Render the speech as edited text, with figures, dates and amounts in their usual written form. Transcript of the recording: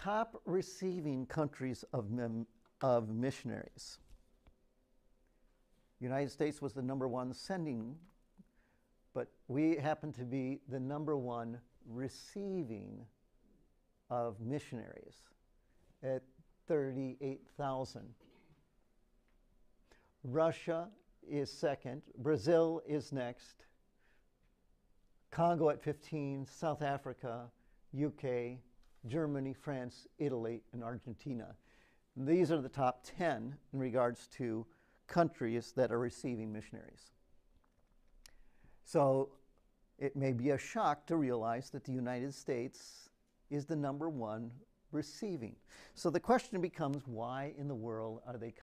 top receiving countries of missionaries. The United States was the #1 sending, but we happen to be the #1 receiving of missionaries at 38,000. Russia is second, Brazil is next, Congo at 15, South Africa, UK, Germany, France, Italy, and Argentina. And these are the top 10 in regards to countries that are receiving missionaries. So it may be a shock to realize that the United States is the #1 receiving. So the question becomes, why in the world are they